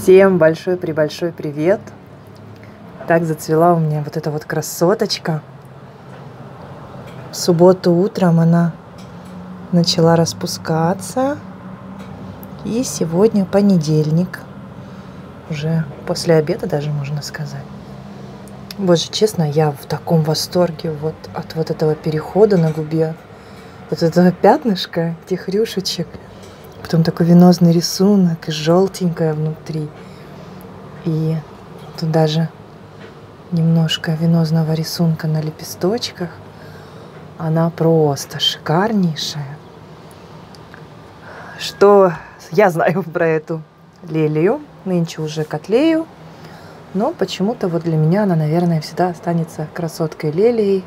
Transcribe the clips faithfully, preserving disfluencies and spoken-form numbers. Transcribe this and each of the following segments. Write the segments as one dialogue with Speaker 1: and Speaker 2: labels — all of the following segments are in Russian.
Speaker 1: Всем большой-пребольшой привет! Так зацвела у меня вот эта вот красоточка. В субботу утром она начала распускаться. И сегодня понедельник. Уже после обеда даже можно сказать. Боже, честно, я в таком восторге вот от вот этого перехода на губе. Вот этого пятнышка, этих рюшечек. Потом такой венозный рисунок и желтенькое внутри. И тут даже немножко венозного рисунка на лепесточках. Она просто шикарнейшая. Что я знаю про эту лилию? Нынче уже котлею. Но почему-то вот для меня она, наверное, всегда останется красоткой лилией.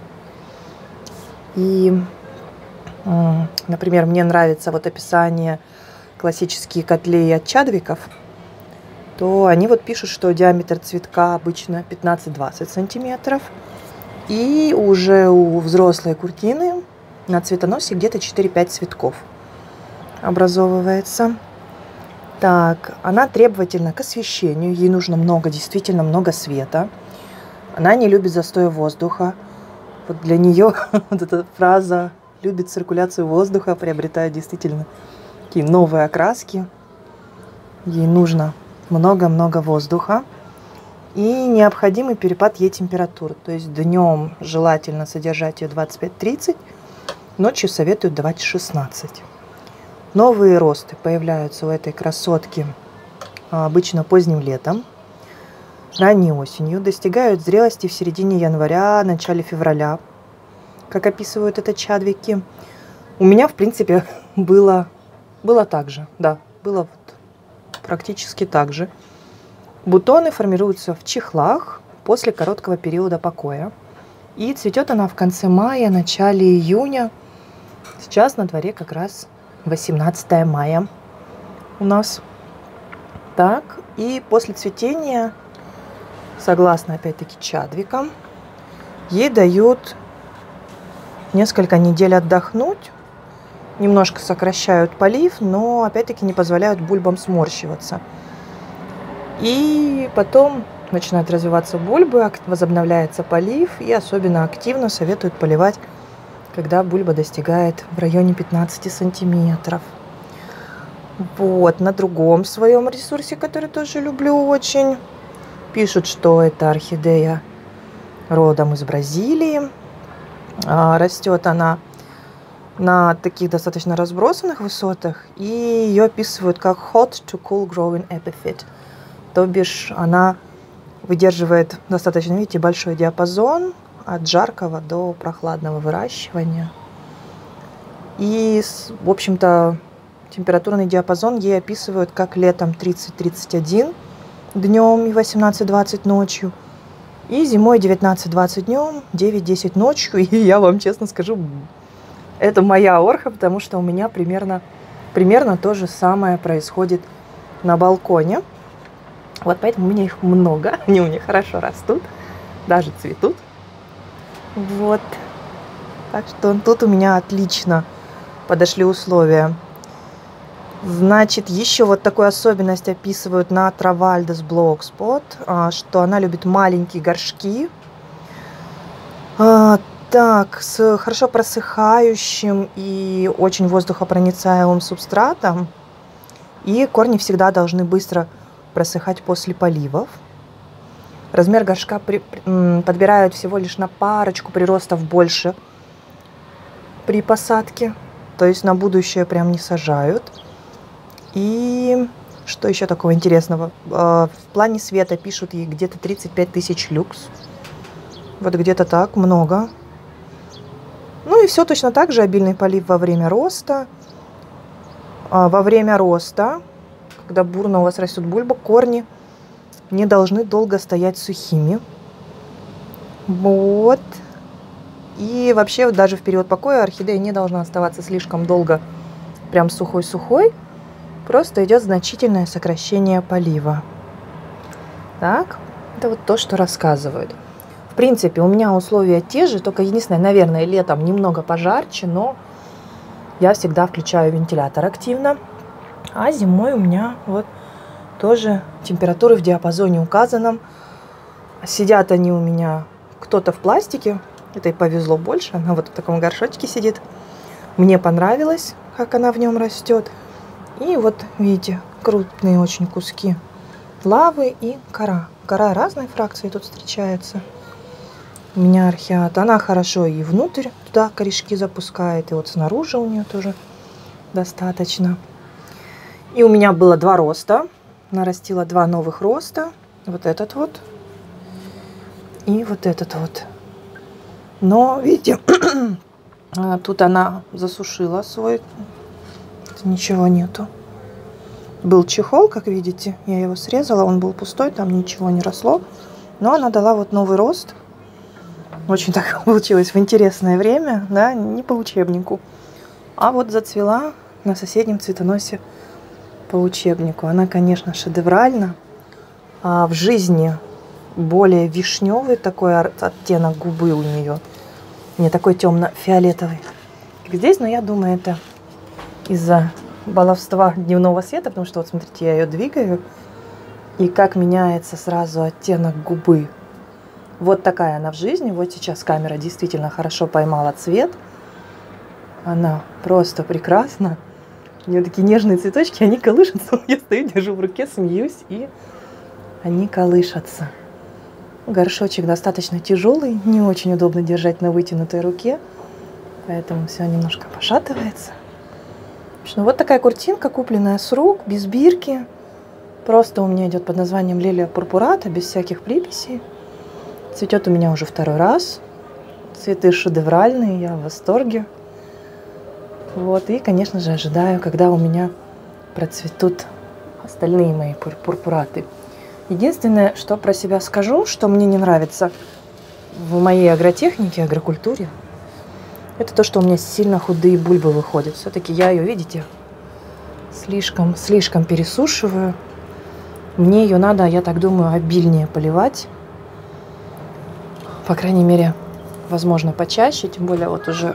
Speaker 1: И, например, мне нравится вот описание классические котлеи от Чадвиков, то они вот пишут, что диаметр цветка обычно пятнадцать-двадцать сантиметров. И уже у взрослой куртины на цветоносе где-то четыре-пять цветков образовывается. Так, она требовательна к освещению, ей нужно много, действительно много света. Она не любит застоя воздуха. Вот для нее вот эта фраза «любит циркуляцию воздуха» приобретает действительно такие новые окраски. Ей нужно много-много воздуха. И необходимый перепад ей температуры. То есть днем желательно содержать ее двадцать пять-тридцать, ночью советуют давать шестнадцать. Новые росты появляются у этой красотки обычно поздним летом, ранней осенью, достигают зрелости в середине января, начале февраля, как описывают это Чадвики. У меня, в принципе, было, было так же, да, было вот практически так же. Бутоны формируются в чехлах после короткого периода покоя. И цветет она в конце мая, начале июня. Сейчас на дворе как раз восемнадцатое мая у нас. Так, и после цветения, согласно опять-таки Чадвикам, ей дают несколько недель отдохнуть. Немножко сокращают полив, но опять-таки не позволяют бульбам сморщиваться. И потом начинают развиваться бульбы, возобновляется полив, и особенно активно советуют поливать, когда бульба достигает в районе пятнадцати сантиметров. Вот, на другом своем ресурсе, который тоже люблю очень, пишут, что это орхидея родом из Бразилии. Растет она на таких достаточно разбросанных высотах, и ее описывают как hot to cool growing epiphyte. То бишь она выдерживает достаточно, видите, большой диапазон от жаркого до прохладного выращивания. И, в общем-то, температурный диапазон ей описывают как летом тридцать-тридцать один днем и восемнадцать-двадцать ночью, и зимой девятнадцать-двадцать днем, девять-десять ночью. И я вам честно скажу, это моя орха, потому что у меня примерно, примерно то же самое происходит на балконе. Вот поэтому у меня их много, они у меня хорошо растут, даже цветут. Вот. Так что тут у меня отлично подошли условия. Значит, еще вот такую особенность описывают на Travaldis Blogspot, что она любит маленькие горшки. Так, с хорошо просыхающим и очень воздухопроницаемым субстратом. И корни всегда должны быстро просыхать после поливов. Размер горшка при, подбирают всего лишь на парочку приростов больше при посадке. То есть на будущее прям не сажают. И что еще такого интересного? В плане света пишут ей где-то тридцать пять тысяч люкс. Вот где-то так, много. Ну и все точно так же. Обильный полив во время роста. Во время роста, когда бурно у вас растет бульба, корни не должны долго стоять сухими. Вот. И вообще даже в период покоя орхидея не должна оставаться слишком долго прям сухой-сухой. Просто идет значительное сокращение полива. Так, это вот то, что рассказывают. В принципе, у меня условия те же, только единственное, наверное, летом немного пожарче, но я всегда включаю вентилятор активно. А зимой у меня вот Тоже температуры в диапазоне указанном. Сидят они у меня, кто-то в пластике. Этой повезло больше. Она вот в таком горшочке сидит. Мне понравилось, как она в нем растет. И вот, видите, крупные очень куски лавы и кора. Кора разной фракции тут встречается. У меня орхиата. Она хорошо и внутрь туда корешки запускает. И вот снаружи у нее тоже достаточно. И у меня было два роста. Нарастила два новых роста. Вот этот вот. И вот этот вот. Но, видите, тут она засушила свой. Ничего нету. Был чехол, как видите. Я его срезала. Он был пустой. Там ничего не росло. Но она дала вот новый рост. Очень так получилось в интересное время. Да, не по учебнику. А вот зацвела на соседнем цветоносе по учебнику. Она, конечно, шедевральна. А в жизни более вишневый такой оттенок губы у нее. Не такой темно-фиолетовый, как здесь. Но я думаю, это из-за баловства дневного света. Потому что, вот смотрите, я ее двигаю. И как меняется сразу оттенок губы. Вот такая она в жизни. Вот сейчас камера действительно хорошо поймала цвет. Она просто прекрасна. У нее такие нежные цветочки, они колышутся. Я стою, держу в руке, смеюсь, и они колышутся. Горшочек достаточно тяжелый, не очень удобно держать на вытянутой руке, поэтому все немножко пошатывается. В общем, вот такая куртинка, купленная с рук, без бирки. Просто у меня идет под названием Лилия пурпурата, без всяких приписей. Цветет у меня уже второй раз. Цветы шедевральные, я в восторге. Вот, и, конечно же, ожидаю, когда у меня процветут остальные мои пур пурпураты. Единственное, что про себя скажу, что мне не нравится в моей агротехнике, агрокультуре, это то, что у меня сильно худые бульбы выходят. Все-таки я ее, видите, слишком, слишком пересушиваю. Мне ее надо, я так думаю, обильнее поливать. По крайней мере, возможно, почаще, тем более вот уже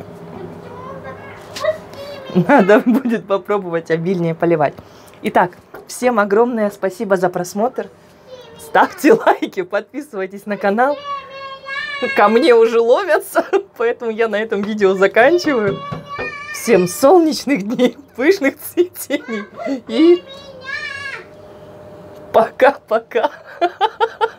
Speaker 1: надо будет попробовать обильнее поливать. Итак, всем огромное спасибо за просмотр. Ставьте лайки, подписывайтесь на канал. Ко мне уже ломятся, поэтому я на этом видео заканчиваю. Всем солнечных дней, пышных цветений и пока-пока.